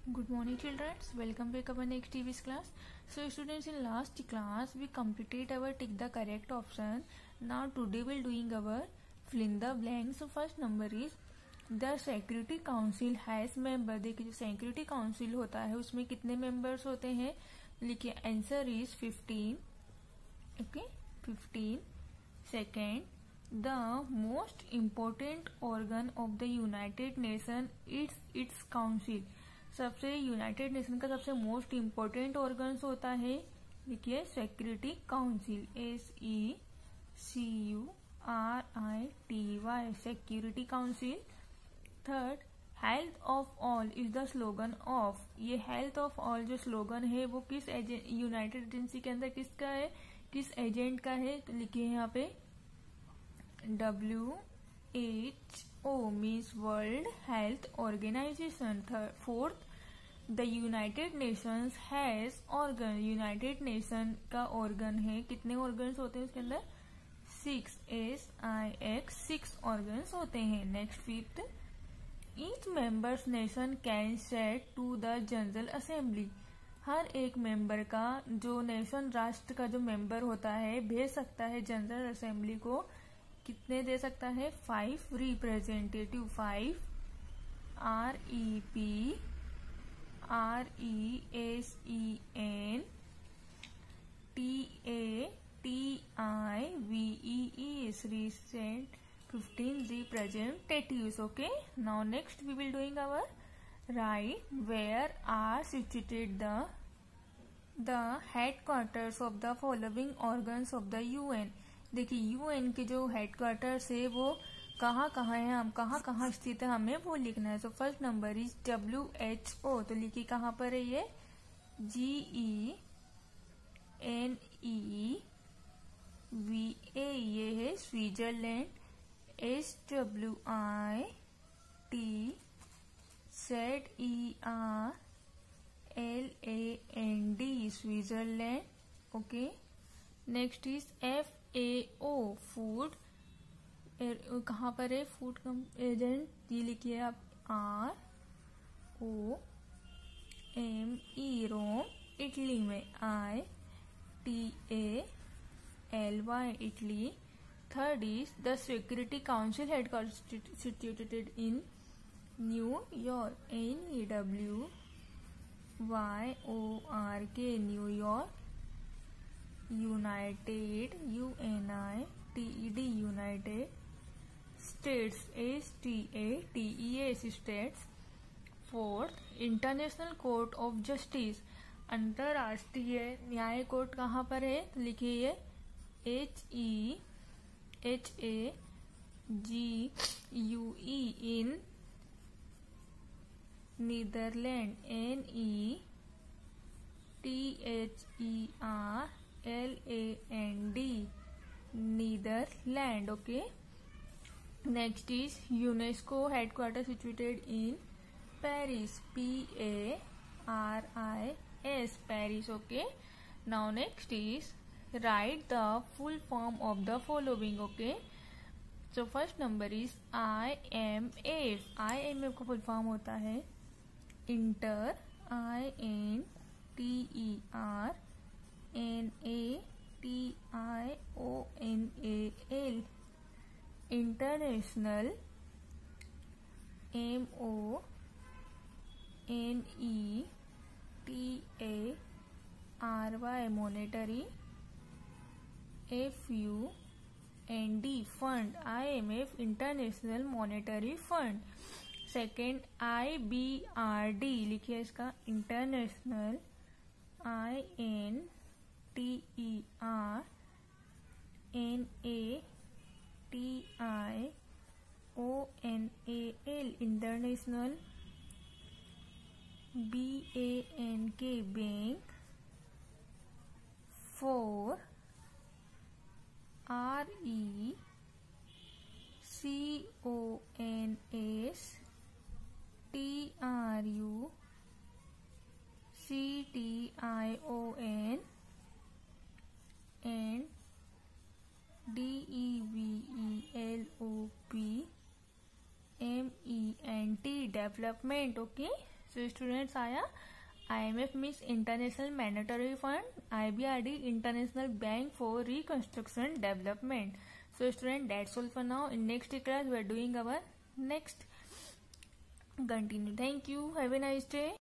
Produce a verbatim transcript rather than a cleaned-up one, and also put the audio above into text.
Good morning children, welcome back our next T V's class. So students, in last class we completed our tick the correct option. Now today we'll doing our fill in the blank. So first number is the Security Council has member. देखिए जो Security Council होता है उसमें कितने members होते हैं, लिखिए answer is fifteen. Okay fifteen. Second, the most important organ of the United Nation is its council. सबसे यूनाइटेड नेशन का सबसे मोस्ट इम्पोर्टेंट ऑर्गन्स होता है, देखिए security council. S E C U R I T Y security council. Third, health of all is the slogan of. ये health of all जो slogan है वो किस यूनाइटेड एजेंसी के अंदर किसका है, किस एजेंट का है, तो लिखिए यहाँ पे W H O means World Health Organization. Fourth, the United Nations has organ. United Nation का ऑर्गन है, कितने ऑर्गन्स होते हैं उसके अंदर, six. S I X six organs होते हैं. Next fifth, each members nation can set to the General Assembly. हर एक मेंबर का जो नेशन राष्ट्र का जो मेंबर होता है भेज सकता है जनरल असेंबली को. कितने दे सकता है, five representative. Five. R E P R E S E N T A T I V E S recent fifteen representatives. Okay, now next we will doing our write where are situated the the headquarters of the following organs of the UN. देखिए UN के जो headquarters है वो कहाँ कहाँ है, हम कहाँ कहाँ स्थित है हमें वो लिखना है. So first number is W H O. तो लिखिए कहाँ पर है ये, जी E N E V A, ये है Switzerland. S W I T Z E R L A N D Switzerland. Okay, next is F A O food. कहाँ पर है, फूड कम एजेंट, ये लिखिए आप R O M E Rome Italy में. I T A L Y Italy. Third is the security council headquarter situated in New York. N E W Y O R K New York. United U N I T E D United States. S T A T E S States. Fourth, international court of justice. अंतरराष्ट्रीय न्याय court कहाँ पर है, तो लिखिए ये H E H A G U E in Netherland. N E T H E R L A N D Netherland. Okay, next is UNESCO headquarter situated in Paris. P A R I S Paris. Okay, now next is write the full form of the following. Okay, so first number is I M F. I M F का full form होता है inter, I N T E R N A T I O N A L. International, M O N E T A R Y monetary. F U N D fund. I M F international monetary fund. Second, I B R D, लिखिए इसका international, I N T E R N A T I O N A L international. B A N K bank. For, R E C O N S T R U C T I O N and D E V E L O P M E N T development. Okay, So students आया I M F means International Monetary Fund, I B R D International Bank for Reconstruction Development. So student, that's all for now. In next class we are doing our next continue. Thank you. Have a nice day.